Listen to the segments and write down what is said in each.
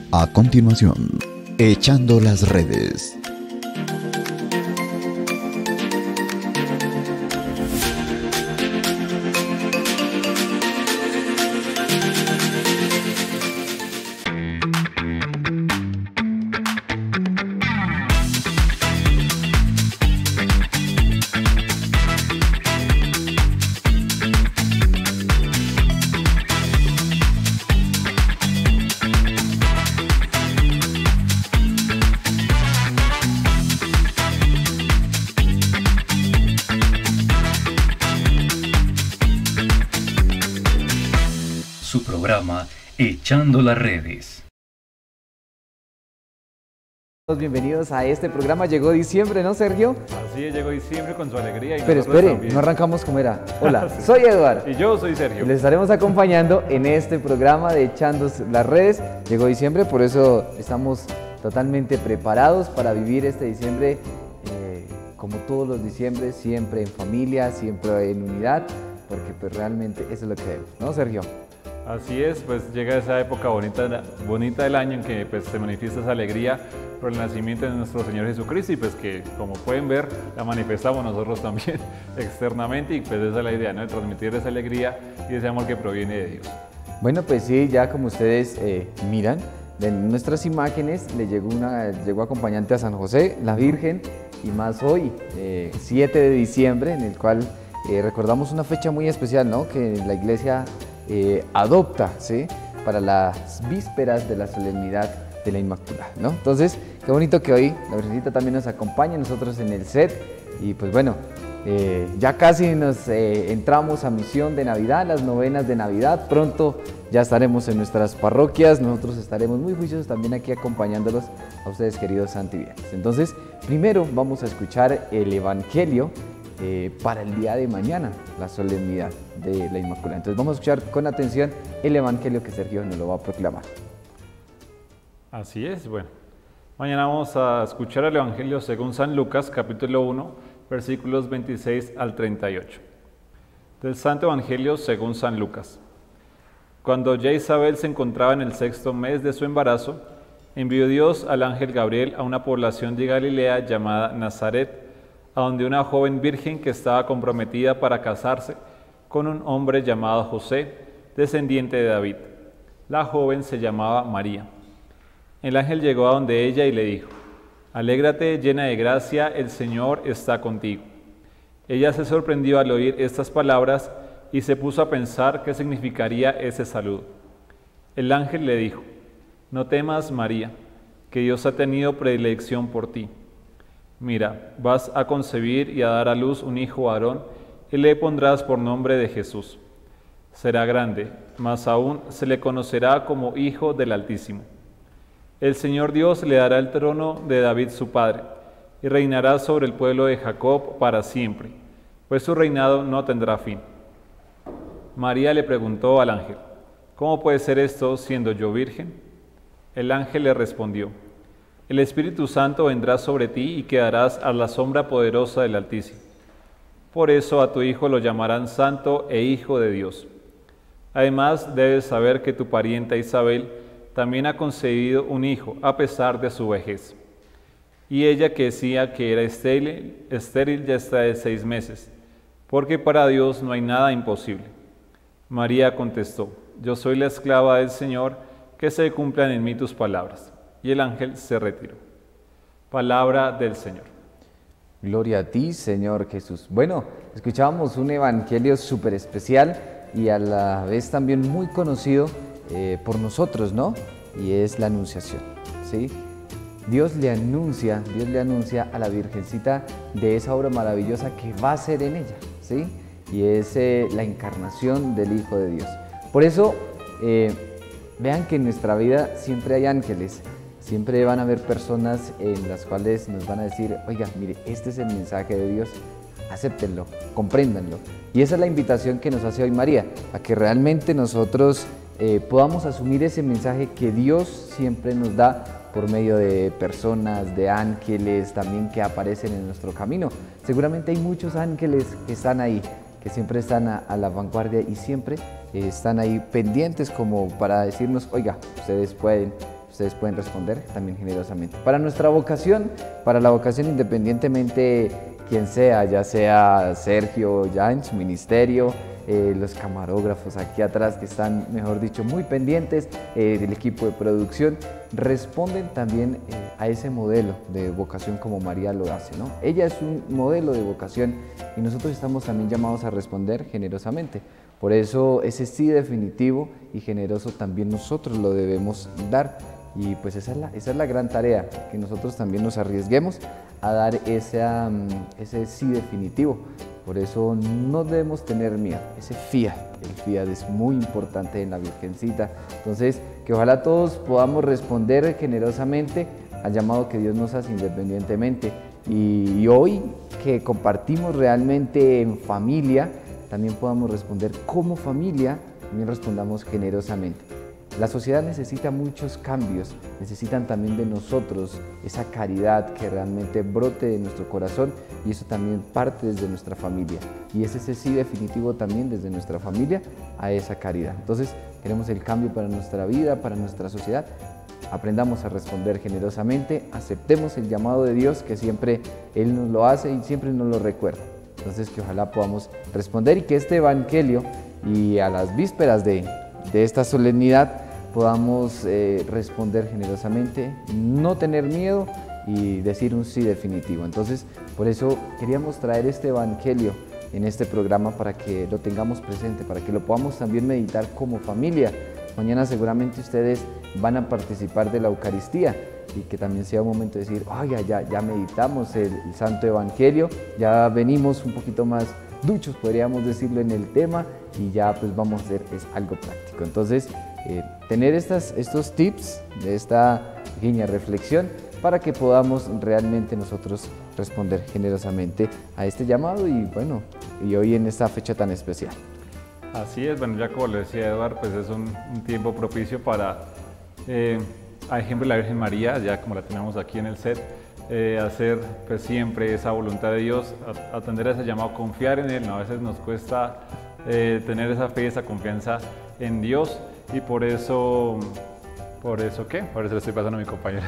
A continuación, Echando las Redes. Su programa Echando las Redes. Bienvenidos a este programa. Llegó diciembre, ¿no, Sergio? Así es, llegó diciembre con su alegría. Y pero espere, también. No arrancamos como era. Hola, sí. Soy Eduardo. Y yo soy Sergio. Y les estaremos acompañando en este programa de Echando las Redes. Llegó diciembre, por eso estamos totalmente preparados para vivir este diciembre como todos los diciembres, siempre en familia, siempre en unidad, porque pues realmente eso es lo que debemos, ¿no, Sergio? Así es, pues llega esa época bonita del año en que pues, se manifiesta esa alegría por el nacimiento de nuestro Señor Jesucristo y pues que como pueden ver la manifestamos nosotros también externamente y pues esa es la idea, ¿no? De transmitir esa alegría y ese amor que proviene de Dios. Bueno, pues sí, ya como ustedes miran, en nuestras imágenes le llegó acompañante a San José, la Virgen y más hoy, 7 de diciembre, en el cual recordamos una fecha muy especial, ¿no? Que la Iglesia adopta, ¿sí? Para las vísperas de la solemnidad de la Inmaculada, ¿no? Entonces, qué bonito que hoy la Virgencita también nos acompañe, nosotros en el set, y pues bueno, ya casi nos entramos a misión de Navidad, las novenas de Navidad, pronto ya estaremos en nuestras parroquias, nosotros estaremos muy juiciosos también aquí acompañándolos a ustedes, queridos santivianos. Entonces, primero vamos a escuchar el Evangelio para el día de mañana, la solemnidad de la Inmaculada. Entonces vamos a escuchar con atención el Evangelio que Sergio nos lo va a proclamar. Así es, bueno. Mañana vamos a escuchar el Evangelio según San Lucas, capítulo 1, versículos 26 al 38. Del Santo Evangelio según San Lucas. Cuando ya Isabel se encontraba en el 6º mes de su embarazo, envió Dios al ángel Gabriel a una población de Galilea llamada Nazaret, a donde una joven virgen que estaba comprometida para casarse con un hombre llamado José, descendiente de David. La joven se llamaba María. El ángel llegó a donde ella y le dijo: «Alégrate, llena de gracia, el Señor está contigo». Ella se sorprendió al oír estas palabras y se puso a pensar qué significaría ese saludo. El ángel le dijo: «No temas, María, que Dios ha tenido predilección por ti. Mira, vas a concebir y a dar a luz un hijo varón y le pondrás por nombre de Jesús. Será grande, más aún se le conocerá como Hijo del Altísimo. El Señor Dios le dará el trono de David su padre y reinará sobre el pueblo de Jacob para siempre, pues su reinado no tendrá fin». María le preguntó al ángel: «¿Cómo puede ser esto siendo yo virgen?». El ángel le respondió: «El Espíritu Santo vendrá sobre ti y quedarás a la sombra poderosa del Altísimo. Por eso a tu hijo lo llamarán Santo e Hijo de Dios. Además, debes saber que tu parienta Isabel también ha concebido un hijo a pesar de su vejez. Y ella, que decía que era estéril ya está de 6 meses, porque para Dios no hay nada imposible». María contestó: «Yo soy la esclava del Señor, que se cumplan en mí tus palabras». Y el ángel se retiró. Palabra del Señor. Gloria a ti, Señor Jesús. Bueno, escuchábamos un evangelio súper especial y a la vez también muy conocido por nosotros, ¿no? Y es la Anunciación, ¿sí? Dios le anuncia a la Virgencita de esa obra maravillosa que va a ser en ella, ¿sí? Y es la encarnación del Hijo de Dios. Por eso, vean que en nuestra vida siempre hay ángeles. Siempre van a haber personas en las cuales nos van a decir: oiga, mire, este es el mensaje de Dios, acéptenlo, compréndanlo. Y esa es la invitación que nos hace hoy María, a que realmente nosotros podamos asumir ese mensaje que Dios siempre nos da por medio de personas, de ángeles también que aparecen en nuestro camino. Seguramente hay muchos ángeles que están ahí, que siempre están a la vanguardia y siempre están ahí pendientes como para decirnos: oiga, ustedes pueden, ustedes pueden responder también generosamente. Para nuestra vocación, para la vocación independientemente quien sea, ya sea Sergio ya en su ministerio, los camarógrafos aquí atrás que están, mejor dicho, muy pendientes del equipo de producción, responden también a ese modelo de vocación como María lo hace, ¿no? Ella es un modelo de vocación y nosotros estamos también llamados a responder generosamente. Por eso ese sí definitivo y generoso también nosotros lo debemos dar. Y pues esa es la gran tarea, que nosotros también nos arriesguemos a dar ese sí definitivo. Por eso no debemos tener miedo, ese fiat, el fiat es muy importante en la Virgencita. Entonces, que ojalá todos podamos responder generosamente al llamado que Dios nos hace independientemente. Y hoy que compartimos realmente en familia, también podamos responder como familia, también respondamos generosamente. La sociedad necesita muchos cambios, necesitan también de nosotros esa caridad que realmente brote de nuestro corazón y eso también parte desde nuestra familia. Y es ese sí definitivo también desde nuestra familia a esa caridad. Entonces queremos el cambio para nuestra vida, para nuestra sociedad. Aprendamos a responder generosamente, aceptemos el llamado de Dios que siempre Él nos lo hace y siempre nos lo recuerda. Entonces que ojalá podamos responder y que este evangelio y a las vísperas de esta solemnidad podamos responder generosamente, no tener miedo y decir un sí definitivo. Entonces, por eso queríamos traer este evangelio en este programa para que lo tengamos presente, para que lo podamos también meditar como familia. Mañana seguramente ustedes van a participar de la Eucaristía y que también sea un momento de decir, oiga, ya meditamos el Santo Evangelio, ya venimos un poquito más duchos, podríamos decirlo, en el tema y ya pues vamos a hacer algo práctico. Entonces, tener estos tips de esta pequeña reflexión para que podamos realmente nosotros responder generosamente a este llamado y bueno, y hoy en esta fecha tan especial. Así es, bueno, ya como lo decía Eduardo, pues es un tiempo propicio para, a ejemplo de la Virgen María, ya como la tenemos aquí en el set, hacer pues siempre esa voluntad de Dios, atender a ese llamado, confiar en Él, ¿no? A veces nos cuesta tener esa fe, esa confianza en Dios y por eso ¿qué? Por eso le estoy pasando a mi compañero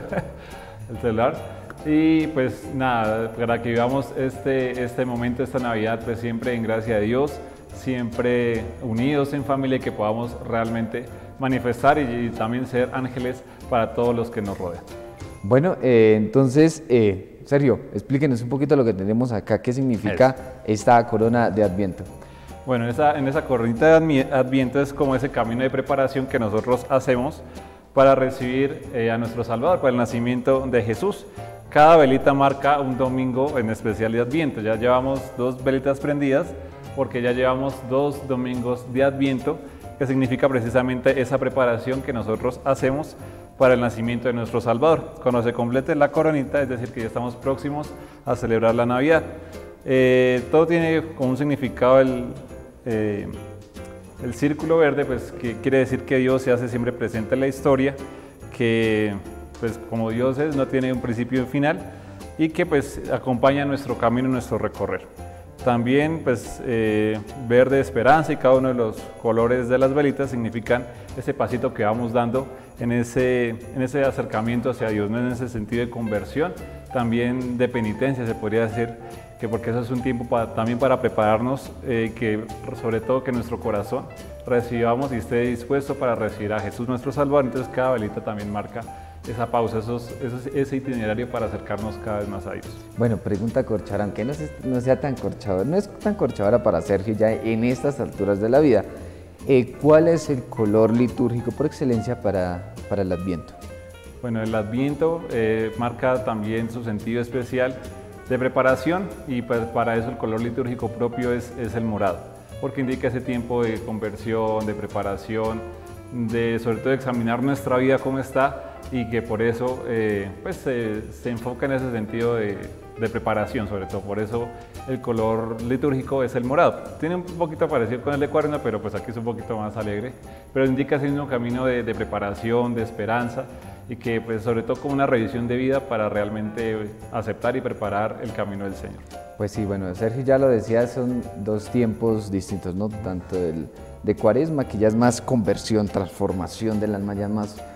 el celular. Y pues nada, para que vivamos este momento, esta Navidad, pues siempre en gracia de Dios, siempre unidos en familia y que podamos realmente manifestar y también ser ángeles para todos los que nos rodean. Bueno, entonces, Sergio, explíquenos un poquito lo que tenemos acá, qué significa esta corona de Adviento. Bueno, en esa coronita de Adviento es como ese camino de preparación que nosotros hacemos para recibir a nuestro Salvador, para el nacimiento de Jesús. Cada velita marca un domingo en especial de Adviento. Ya llevamos 2 velitas prendidas porque ya llevamos 2 domingos de Adviento, que significa precisamente esa preparación que nosotros hacemos para el nacimiento de nuestro Salvador. Cuando se complete la coronita, es decir, que ya estamos próximos a celebrar la Navidad. Todo tiene como un significado el círculo verde, pues que quiere decir que Dios se hace siempre presente en la historia, que pues como Dios es, no tiene un principio y un final y que pues acompaña nuestro camino, nuestro recorrer. También pues verde esperanza y cada uno de los colores de las velitas significan ese pasito que vamos dando en ese acercamiento hacia Dios, ¿no? En ese sentido de conversión, también de penitencia se podría decir, que porque eso es un tiempo también para prepararnos, que sobre todo que nuestro corazón recibamos y esté dispuesto para recibir a Jesús nuestro Salvador. Entonces cada velita también marca esa pausa, ese itinerario para acercarnos cada vez más a Dios. Bueno, pregunta corchadora, aunque no sea tan corchadora, no es tan corchadora para Sergio ya en estas alturas de la vida. ¿Cuál es el color litúrgico por excelencia para el Adviento? Bueno, el Adviento marca también su sentido especial de preparación y pues para eso el color litúrgico propio es el morado, porque indica ese tiempo de conversión, de preparación, de sobre todo examinar nuestra vida cómo está y que por eso pues se enfoca en ese sentido de preparación, sobre todo por eso el color litúrgico es el morado. Tiene un poquito parecido con el de Cuaresma, pero pues aquí es un poquito más alegre, pero indica ese mismo camino de preparación, de esperanza y que pues sobre todo como una revisión de vida para realmente aceptar y preparar el camino del Señor. Pues sí, bueno, Sergio ya lo decía, son 2 tiempos distintos, ¿no? Tanto el de Cuaresma, que ya es más conversión, transformación del alma, ya es más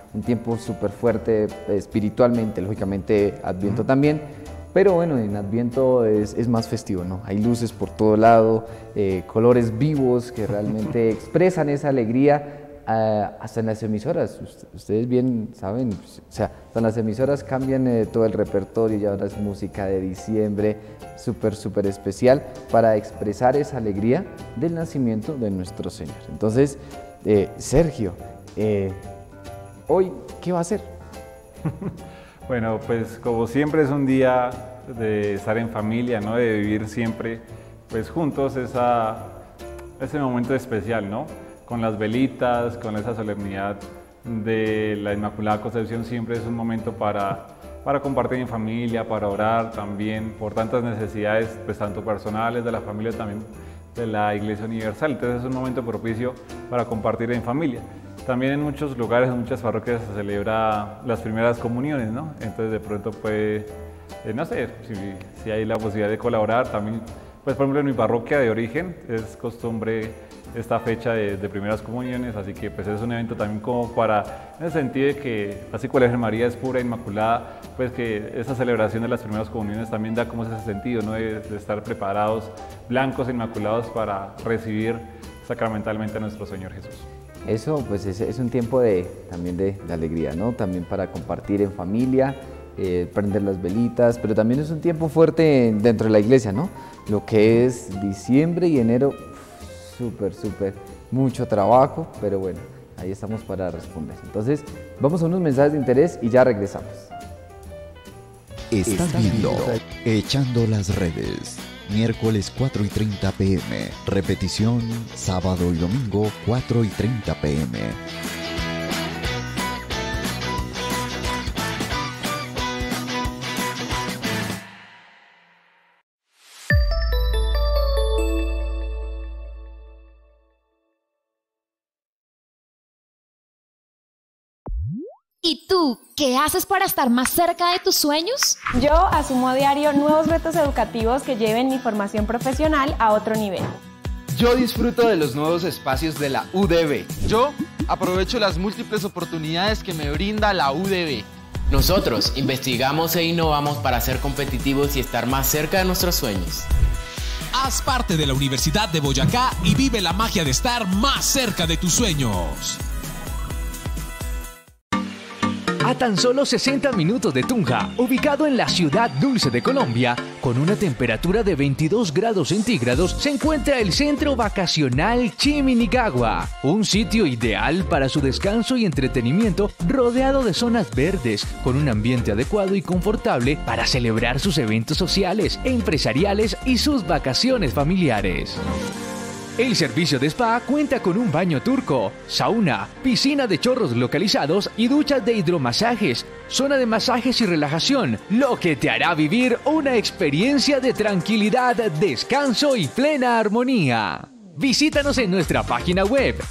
un tiempo súper fuerte espiritualmente, lógicamente Adviento también, pero bueno, en Adviento es más festivo, ¿no? Hay luces por todo lado, colores vivos que realmente expresan esa alegría. Hasta en las emisoras, ustedes bien saben, o sea, en las emisoras cambian todo el repertorio y ahora es música de diciembre, súper especial para expresar esa alegría del nacimiento de nuestro Señor. Entonces, Sergio, hoy, ¿qué va a hacer? Bueno, pues como siempre es un día de estar en familia, ¿no? De vivir siempre pues juntos ese momento especial, ¿no? Con las velitas, con esa solemnidad de la Inmaculada Concepción, siempre es un momento para compartir en familia, para orar también por tantas necesidades, pues tanto personales, de la familia, también de la Iglesia Universal. Entonces es un momento propicio para compartir en familia. También en muchos lugares, en muchas parroquias se celebra las primeras comuniones, ¿no? Entonces de pronto puede, no sé, si hay la posibilidad de colaborar también. Pues por ejemplo en mi parroquia de origen es costumbre esta fecha de primeras comuniones, así que pues es un evento también como para, en el sentido de que así como la Virgen María es pura e inmaculada, pues que esa celebración de las primeras comuniones también da como ese sentido, ¿no? De estar preparados, blancos e inmaculados para recibir sacramentalmente a nuestro Señor Jesús. Eso pues es un tiempo también de alegría, ¿no? También para compartir en familia, prender las velitas, pero también es un tiempo fuerte dentro de la iglesia, ¿no? Lo que es diciembre y enero, súper, mucho trabajo, pero bueno, ahí estamos para responder. Entonces, vamos a unos mensajes de interés y ya regresamos. Estás viendo Echando las Redes, miércoles 4:30 p.m, repetición sábado y domingo 4:30 p.m. ¿Y tú, qué haces para estar más cerca de tus sueños? Yo asumo a diario nuevos retos educativos que lleven mi formación profesional a otro nivel. Yo disfruto de los nuevos espacios de la UDB. Yo aprovecho las múltiples oportunidades que me brinda la UDB. Nosotros investigamos e innovamos para ser competitivos y estar más cerca de nuestros sueños. Haz parte de la Universidad de Boyacá y vive la magia de estar más cerca de tus sueños. A tan solo 60 minutos de Tunja, ubicado en la ciudad dulce de Colombia, con una temperatura de 22 grados centígrados, se encuentra el Centro Vacacional Chiminicagua, un sitio ideal para su descanso y entretenimiento, rodeado de zonas verdes, con un ambiente adecuado y confortable para celebrar sus eventos sociales, empresariales y sus vacaciones familiares. El servicio de spa cuenta con un baño turco, sauna, piscina de chorros localizados y duchas de hidromasajes, zona de masajes y relajación, lo que te hará vivir una experiencia de tranquilidad, descanso y plena armonía. Visítanos en nuestra página web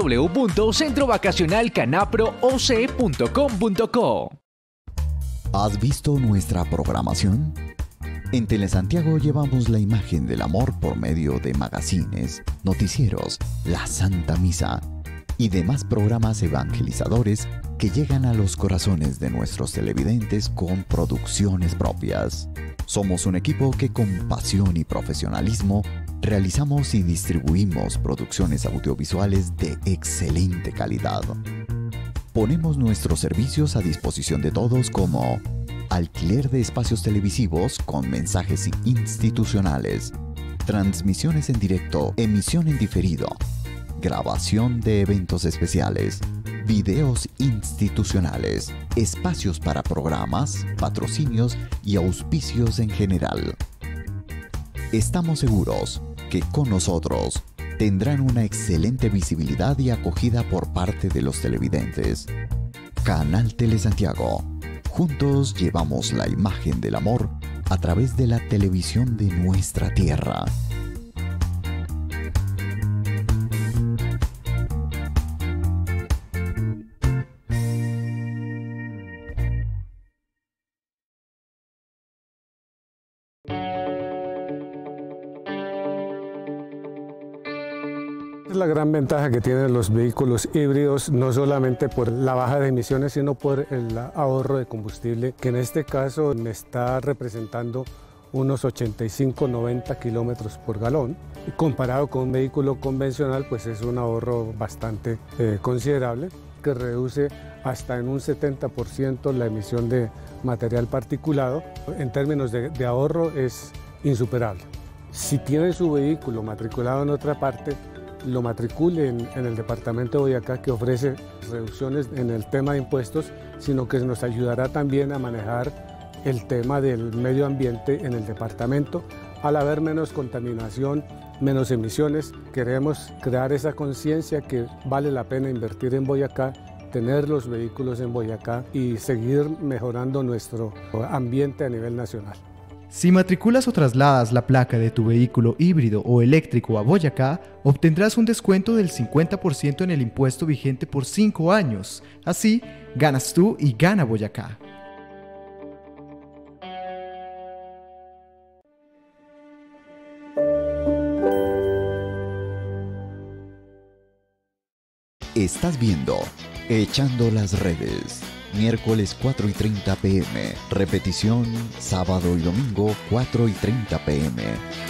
www.centrovacacionalcanaprooc.com.co. ¿Has visto nuestra programación? En Telesantiago llevamos la imagen del amor por medio de magazines, noticieros, la Santa Misa y demás programas evangelizadores que llegan a los corazones de nuestros televidentes con producciones propias. Somos un equipo que con pasión y profesionalismo realizamos y distribuimos producciones audiovisuales de excelente calidad. Ponemos nuestros servicios a disposición de todos como alquiler de espacios televisivos con mensajes institucionales, transmisiones en directo, emisión en diferido, grabación de eventos especiales, videos institucionales, espacios para programas, patrocinios y auspicios en general. Estamos seguros que con nosotros tendrán una excelente visibilidad y acogida por parte de los televidentes. Canal Telesantiago. Juntos llevamos la imagen del amor a través de la televisión de nuestra tierra. la gran ventaja que tienen los vehículos híbridos, no solamente por la baja de emisiones, sino por el ahorro de combustible, que en este caso me está representando unos 85-90 kilómetros por galón. Y comparado con un vehículo convencional, pues es un ahorro bastante considerable, que reduce hasta en un 70% la emisión de material particulado. En términos de ahorro es insuperable. Si tiene su vehículo matriculado en otra parte, lo matricule en el departamento de Boyacá, que ofrece reducciones en el tema de impuestos, sino que nos ayudará también a manejar el tema del medio ambiente en el departamento. Al haber menos contaminación, menos emisiones, queremos crear esa conciencia que vale la pena invertir en Boyacá, tener los vehículos en Boyacá y seguir mejorando nuestro ambiente a nivel nacional. Si matriculas o trasladas la placa de tu vehículo híbrido o eléctrico a Boyacá, obtendrás un descuento del 50% en el impuesto vigente por 5 años. Así, ganas tú y gana Boyacá. Estás viendo Echando las Redes, miércoles 4:30 p.m, repetición sábado y domingo 4:30 p.m.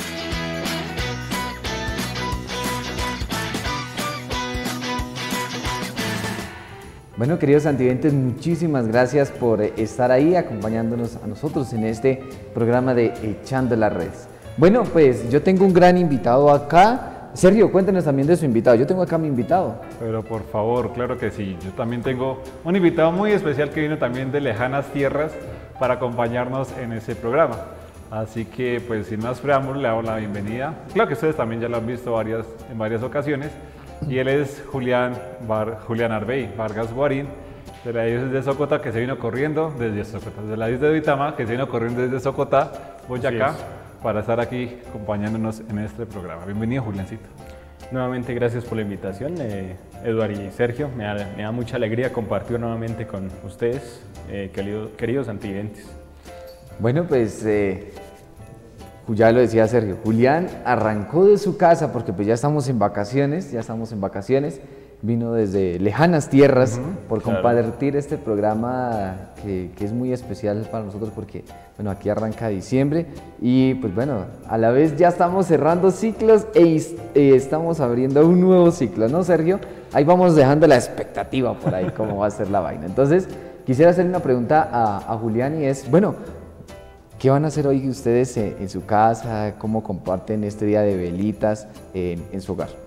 Bueno, queridos antividentes, muchísimas gracias por estar ahí acompañándonos a nosotros en este programa de Echando las Redes. Bueno, pues yo tengo un gran invitado acá. Sergio, cuéntenos también de su invitado. Yo tengo acá a mi invitado. Pero por favor, claro que sí. Yo también tengo un invitado muy especial que vino también de lejanas tierras para acompañarnos en ese programa. Así que, pues sin más preámbulo, le hago la bienvenida. Claro que ustedes también ya lo han visto en varias ocasiones. Y él es Julián Arbey Vargas Guarín, de la diócesis de Socotá, que se vino corriendo desde Socotá, de la diócesis de Duitama, que se vino corriendo desde Socotá, Boyacá, para estar aquí acompañándonos en este programa. Bienvenido, Juliancito. Nuevamente gracias por la invitación, Eduardo y Sergio. Me da mucha alegría compartir nuevamente con ustedes, queridos antividentes. Bueno, pues ya lo decía Sergio, Julián arrancó de su casa porque pues ya estamos en vacaciones, vino desde lejanas tierras por compartir este programa que es muy especial para nosotros porque, bueno, aquí arranca diciembre y pues bueno, a la vez ya estamos cerrando ciclos e estamos abriendo un nuevo ciclo, ¿no, Sergio? Ahí vamos dejando la expectativa por ahí, cómo va a ser la vaina. Entonces, quisiera hacer una pregunta a Julián y es, bueno, ¿qué van a hacer hoy ustedes en su casa? ¿Cómo comparten este día de velitas en su hogar?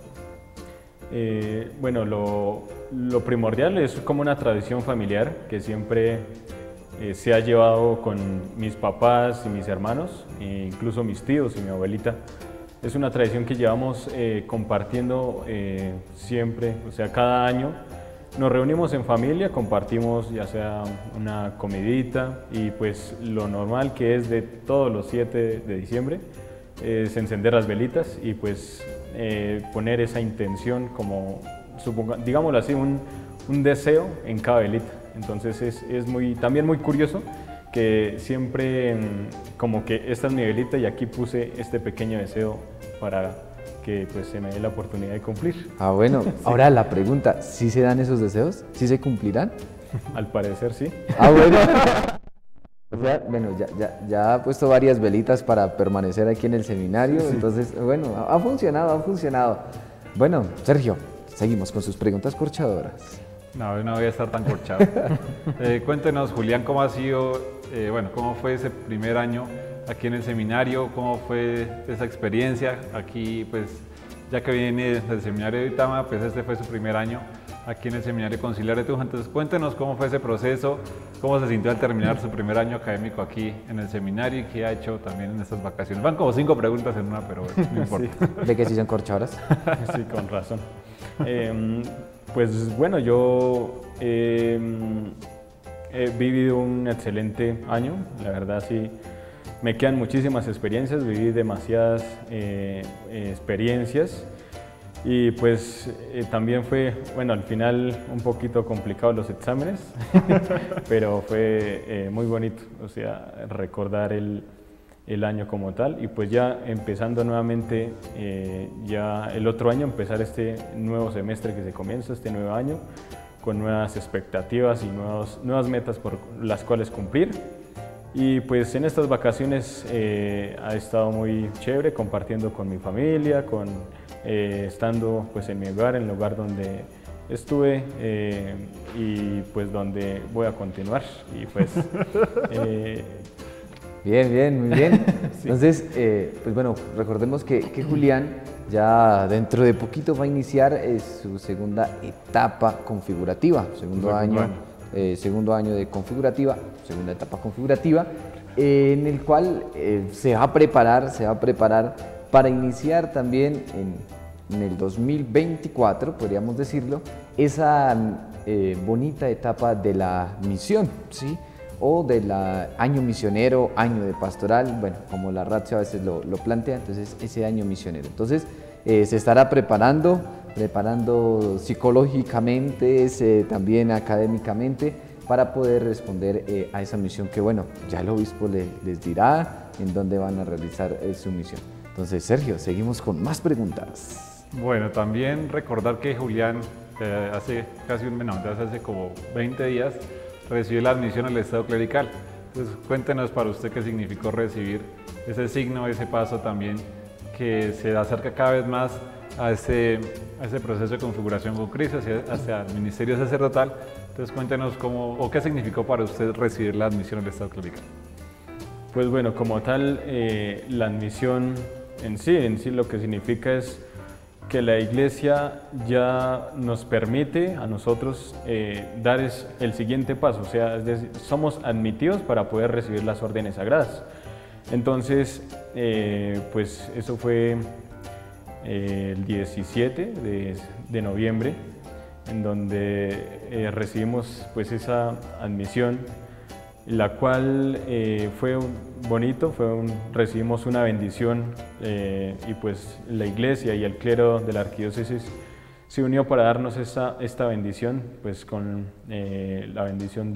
Bueno, lo primordial es como una tradición familiar que siempre se ha llevado con mis papás y mis hermanos, e incluso mis tíos y mi abuelita. Es una tradición que llevamos compartiendo siempre, o sea, cada año. Nos reunimos en familia, compartimos ya sea una comidita y pues lo normal que es de todos los 7 de diciembre es encender las velitas y pues poner esa intención como, digámoslo así, un deseo en cada velita. Entonces es también muy curioso que siempre como que esta es mi velita y aquí puse este pequeño deseo para que pues se me dé la oportunidad de cumplir. Ah, bueno. Sí. Ahora la pregunta, ¿sí se dan esos deseos? ¿Sí se cumplirán? Al parecer sí. Ah, bueno. O sea, bueno, ya ha puesto varias velitas para permanecer aquí en el seminario, sí. Entonces, bueno, ha funcionado. Bueno, Sergio, seguimos con sus preguntas corchadoras. No voy a estar tan corchado. Cuéntenos, Julián, ¿cómo ha sido, cómo fue ese primer año aquí en el seminario? ¿Cómo fue esa experiencia? Aquí, pues, ya que viene del seminario de Duitama, pues este fue su primer año aquí en el seminario conciliar de Tunja. Entonces, cuéntenos cómo fue ese proceso, cómo se sintió al terminar su primer año académico aquí en el seminario y qué ha hecho también en estas vacaciones. Van como 5 preguntas en una, pero no importa. Sí. ¿De qué sí son corchadoras? Sí, con razón. Pues bueno, yo he vivido un excelente año, la verdad sí. Me quedan muchísimas experiencias, viví demasiadas experiencias y pues también fue, bueno, al final un poquito complicado los exámenes, pero fue muy bonito, o sea, recordar el año como tal, y pues ya empezando nuevamente ya el otro año, empezar este nuevo semestre que se comienza, este nuevo año, con nuevas expectativas y nuevas metas por las cuales cumplir. Y pues en estas vacaciones ha estado muy chévere compartiendo con mi familia, estando pues en mi hogar, en el lugar donde estuve y pues donde voy a continuar. Y pues Bien, muy bien. Sí. Entonces, pues bueno, recordemos que Julián ya dentro de poquito va a iniciar su segunda etapa configurativa, segundo año de configurativa, segunda etapa configurativa, en el cual se va a preparar para iniciar también en el 2024, podríamos decirlo, esa bonita etapa de la misión, ¿sí? O del año misionero, año de pastoral, bueno, como la ratio a veces lo plantea, entonces ese año misionero. Entonces se estará preparando psicológicamente, también académicamente, para poder responder a esa misión que, bueno, ya el obispo les dirá en dónde van a realizar su misión. Entonces, Sergio, seguimos con más preguntas. Bueno, también recordar que Julián hace como 20 días recibió la admisión al estado clerical. Entonces, cuéntenos para usted qué significó recibir ese signo, ese paso también, que se acerca cada vez más a ese proceso de configuración con Cristo, hacia el ministerio sacerdotal. Entonces, cuéntenos qué significó para usted recibir la admisión al estado clerical. Pues bueno, como tal, la admisión en sí lo que significa es que la Iglesia ya nos permite a nosotros dar el siguiente paso, o sea, es decir, somos admitidos para poder recibir las órdenes sagradas. Entonces, pues eso fue el 17 de noviembre, en donde recibimos pues esa admisión, la cual fue bonito, recibimos una bendición y pues la Iglesia y el clero de la arquidiócesis se unió para darnos esta bendición, pues con la bendición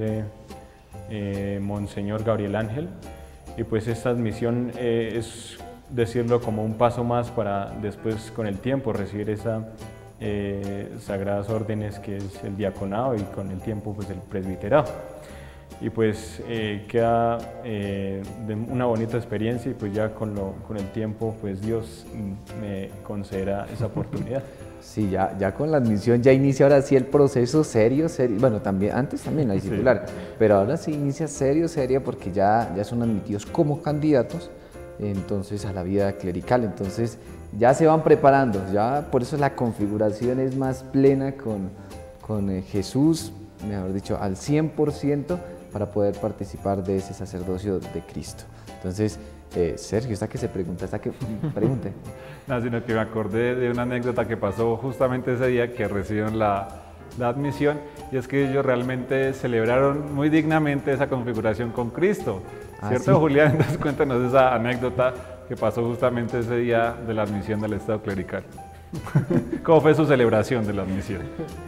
de Monseñor Gabriel Ángel, y pues esta admisión es decirlo como un paso más para después con el tiempo recibir esas sagradas órdenes que es el diaconado y con el tiempo pues el presbiterado. Y pues queda una bonita experiencia, y pues ya con el tiempo pues Dios me concederá esa oportunidad. Sí, ya con la admisión ya inicia ahora sí el proceso serio, bueno, antes también hay discipular, pero ahora sí inicia serio, porque ya son admitidos como candidatos entonces a la vida clerical. Entonces ya se van preparando, ya por eso la configuración es más plena con Jesús, mejor dicho, al 100%, para poder participar de ese sacerdocio de Cristo. Entonces, Sergio, está que pregunte. No, sino que me acordé de una anécdota que pasó justamente ese día que recibieron la admisión, y es que ellos realmente celebraron muy dignamente esa configuración con Cristo. ¿Cierto, ¿sí? Julián? Entonces cuéntanos esa anécdota que pasó justamente ese día de la admisión del estado clerical. ¿Cómo fue su celebración de la admisión?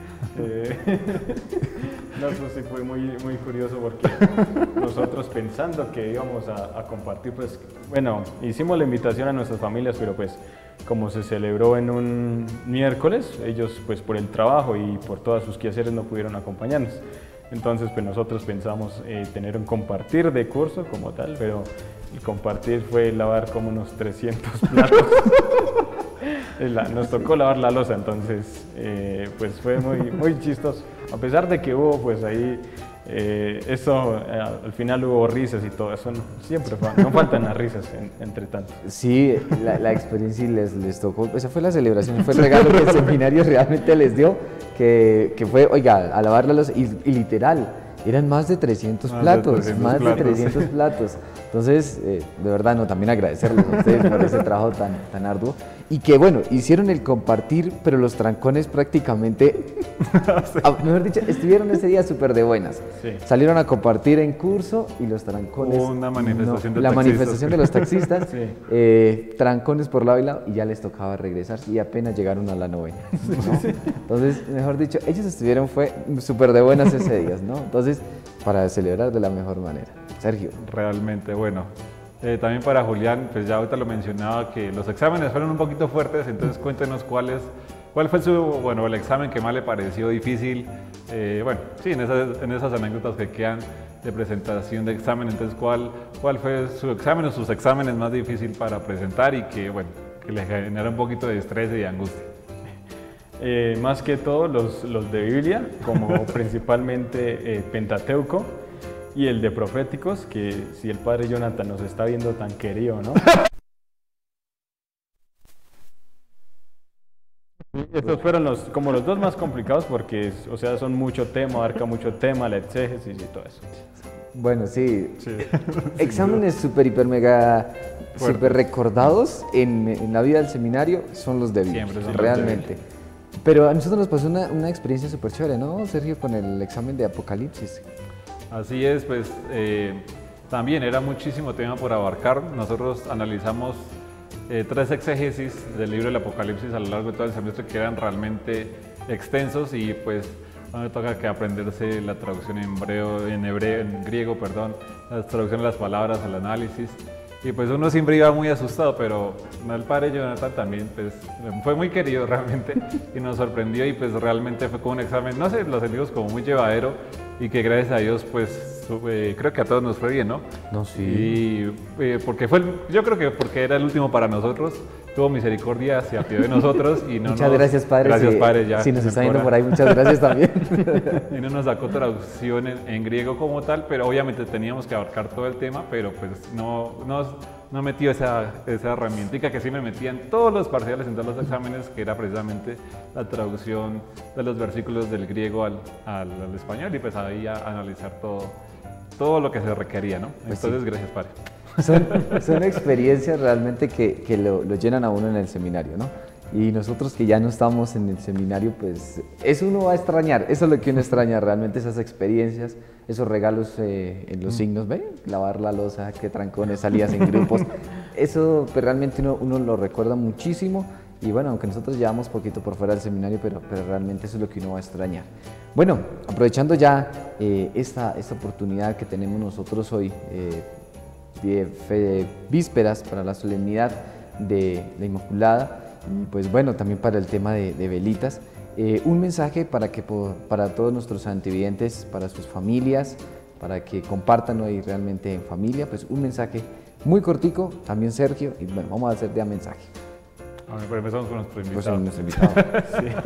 No, eso sí fue muy curioso, porque nosotros pensando que íbamos a compartir, pues bueno, hicimos la invitación a nuestras familias, pero pues como se celebró en un miércoles, ellos pues por el trabajo y por todos sus quehaceres no pudieron acompañarnos. Entonces pues nosotros pensamos tener un compartir de curso como tal, pero el compartir fue lavar como unos 300 platos. Nos tocó lavar la loza, entonces pues fue muy chistoso. A pesar de que hubo pues ahí, al final hubo risas y todo eso, no faltan las risas entre tanto. Sí, la experiencia les tocó, esa fue la celebración, fue el regalo que el seminario realmente les dio, que fue, oiga, a lavar la loza, y literal, eran más de 300 platos. Entonces, de verdad, también agradecerles a ustedes por ese trabajo tan arduo. Y que bueno, hicieron el compartir, pero los trancones prácticamente, sí. Mejor dicho, estuvieron ese día súper de buenas. Sí. Salieron a compartir en curso y los trancones... Hubo una manifestación de la taxistas. Manifestación de los taxistas, sí. Trancones por lado y lado, y ya les tocaba regresar, y apenas llegaron a la novena, ¿no? Sí. Entonces, mejor dicho, ellos estuvieron súper de buenas ese día, ¿no? Entonces, para celebrar de la mejor manera. Sergio. Realmente, bueno, También para Julián, pues ya ahorita lo mencionaba, que los exámenes fueron un poquito fuertes, entonces cuéntenos cuál fue el examen que más le pareció difícil. Bueno, sí, en esas anécdotas que quedan de presentación de examen, entonces cuál fue su examen o sus exámenes más difícil para presentar y que, bueno, que le genera un poquito de estrés y de angustia. Más que todo los de Biblia, como principalmente Pentateuco, y el de Proféticos, que si el padre Jonathan nos está viendo tan querido, ¿no? Estos fueron como los dos más complicados porque, o sea, son mucho tema, abarca mucho tema, la exégesis y todo eso. Bueno, sí. Exámenes súper, hiper, mega, súper recordados en la vida del seminario son los de Biblia, realmente. Pero a nosotros nos pasó una experiencia súper chévere, ¿no, Sergio? Con el examen de Apocalipsis. Así es, pues también era muchísimo tema por abarcar. Nosotros analizamos 3 exégesis del libro del Apocalipsis a lo largo de todo el semestre que eran realmente extensos y pues me toca que aprenderse la traducción en griego, la traducción de las palabras, el análisis. Y pues uno siempre iba muy asustado, pero el padre Jonathan también pues, fue muy querido realmente y nos sorprendió y pues realmente fue como un examen, no sé, lo sentimos como muy llevadero y que gracias a Dios pues creo que a todos nos fue bien, ¿no? No, sí. Y porque yo creo que porque era el último para nosotros, tuvo misericordia, se apiadó de nosotros y no muchas gracias, Padre. Gracias, Padre. Ya si nos está yendo por ahí, muchas gracias también. Y no nos sacó traducción en griego como tal, pero obviamente teníamos que abarcar todo el tema, pero pues no metió esa herramientica que sí me metía en todos los parciales, en todos los exámenes, que era precisamente la traducción de los versículos del griego al español y pues ahí a analizar todo lo que se requería, ¿no? Pues entonces, sí. Gracias, Padre. Son experiencias realmente que lo llenan a uno en el seminario, ¿no? Y nosotros que ya no estamos en el seminario, pues eso uno va a extrañar, eso es lo que uno extraña realmente, esas experiencias, esos regalos en los signos, ¿ven? Lavar la loza, qué trancones, salidas en grupos, eso pues, realmente uno lo recuerda muchísimo y bueno, aunque nosotros llevamos poquito por fuera del seminario, pero realmente eso es lo que uno va a extrañar. Bueno, aprovechando ya esta oportunidad que tenemos nosotros hoy, de vísperas para la solemnidad de la Inmaculada, y pues bueno, también para el tema de velitas, un mensaje para todos nuestros antividentes, para sus familias, para que compartan hoy realmente en familia, pues un mensaje muy cortico, también Sergio, y bueno, vamos a hacer ya mensaje. Pero empezamos con nuestro invitado. Pues nuestro invitado.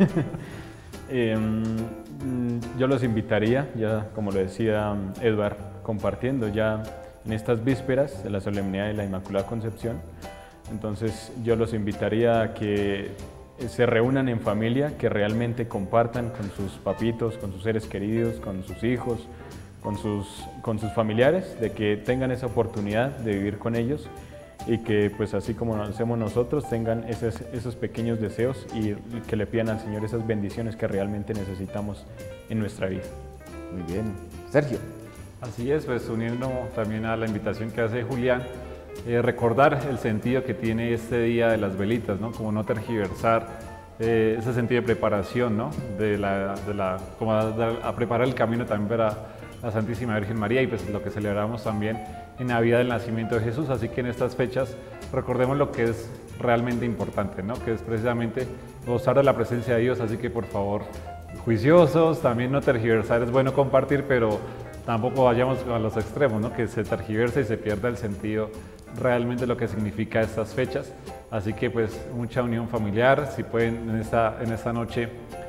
Sí. Yo los invitaría, ya como lo decía Edward, compartiendo ya en estas vísperas de la solemnidad de la Inmaculada Concepción. Entonces yo los invitaría a que se reúnan en familia, que realmente compartan con sus papitos, con sus seres queridos, con sus hijos, con sus familiares, de que tengan esa oportunidad de vivir con ellos y que pues así como lo hacemos nosotros tengan esos pequeños deseos y que le pidan al Señor esas bendiciones que realmente necesitamos en nuestra vida. Muy bien. Sergio. Así es, pues uniendo también a la invitación que hace Julián, recordar el sentido que tiene este día de las velitas, ¿no? Como no tergiversar ese sentido de preparación, ¿no? Como a preparar el camino también para la Santísima Virgen María y pues lo que celebramos también en Navidad del nacimiento de Jesús, así que en estas fechas recordemos lo que es realmente importante, ¿no? Que es precisamente gozar de la presencia de Dios, así que por favor, juiciosos, también no tergiversar, es bueno compartir, pero tampoco vayamos a los extremos, ¿no? Que se tergiverse y se pierda el sentido realmente lo que significa estas fechas, así que pues mucha unión familiar, si pueden en esta noche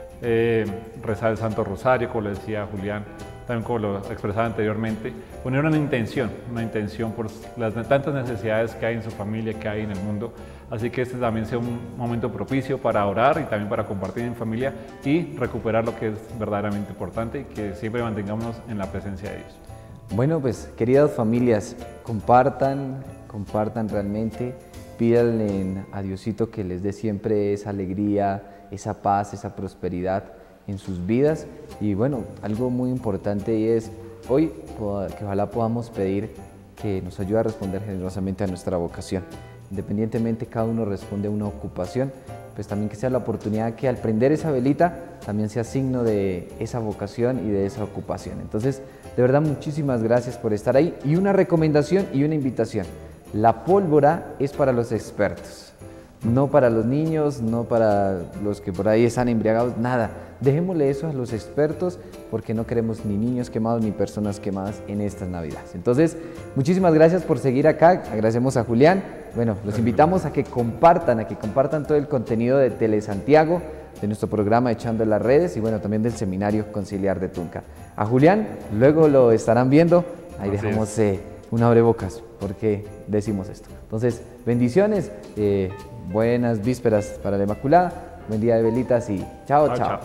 rezar el Santo Rosario, como lo decía Julián, también como lo expresaba anteriormente, poner una intención por las tantas necesidades que hay en su familia, que hay en el mundo, así que este también sea un momento propicio para orar y también para compartir en familia y recuperar lo que es verdaderamente importante y que siempre mantengamos en la presencia de Dios. Bueno, pues queridas familias, compartan realmente, pídanle a Diosito que les dé siempre esa alegría, esa paz, esa prosperidad en sus vidas y bueno, algo muy importante y es hoy que ojalá podamos pedir que nos ayude a responder generosamente a nuestra vocación. Independientemente cada uno responde a una ocupación, pues también que sea la oportunidad que al prender esa velita también sea signo de esa vocación y de esa ocupación. Entonces, de verdad, muchísimas gracias por estar ahí y una recomendación y una invitación. La pólvora es para los expertos, no para los niños, no para los que por ahí están embriagados, nada. Dejémosle eso a los expertos porque no queremos ni niños quemados ni personas quemadas en estas Navidades. Entonces, muchísimas gracias por seguir acá, agradecemos a Julián. Bueno, los invitamos a que compartan todo el contenido de Telesantiago, de nuestro programa Echando las Redes y bueno, también del Seminario Conciliar de Tunja. A Julián, luego lo estarán viendo, ahí dejamos un abrebocas, porque decimos esto. Entonces, bendiciones, buenas vísperas para la Inmaculada, buen día de velitas y chao, chao.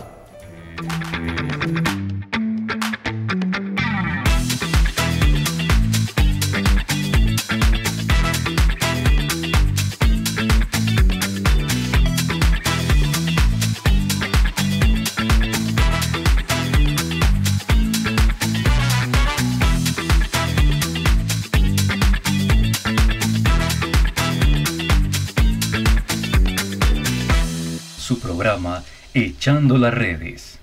Su programa Echando las Redes.